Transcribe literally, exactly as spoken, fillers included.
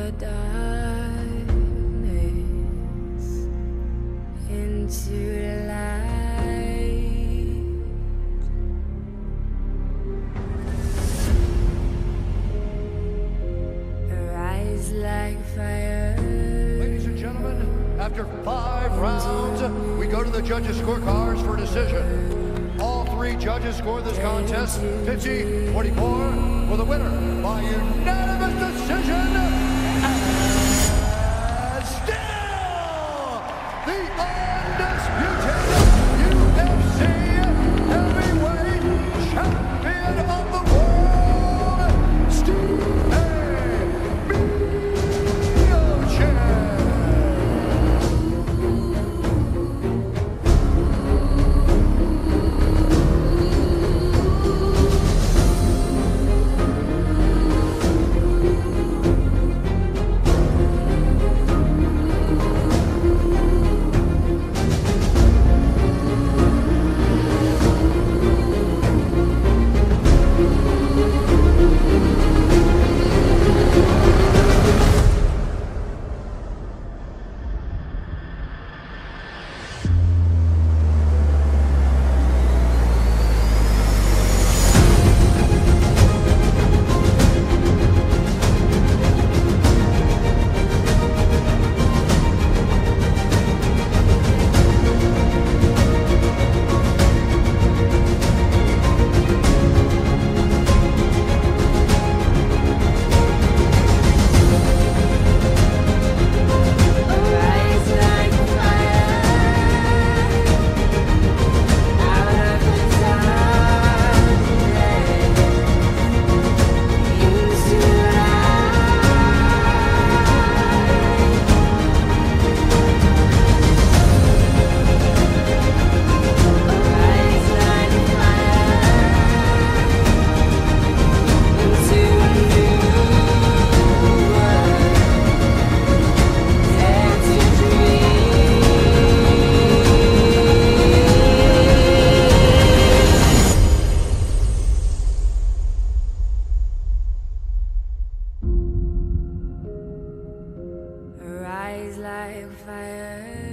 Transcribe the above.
the darkness into the light. Rise like fire. Ladies and gentlemen, after five rounds, we go to the judges' scorecards for decision. All three judges scored this contest fifty twenty-four for the winner by unanimous decision. And still the undisputed U F C heavyweight champion of the world, Stipe Miocic. Rise like fire.